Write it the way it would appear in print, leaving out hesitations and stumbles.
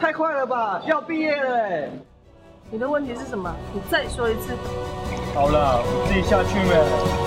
太快了吧，要毕业了哎！ 你的问题是什么？你再说一次。 好了，我自己下去呗。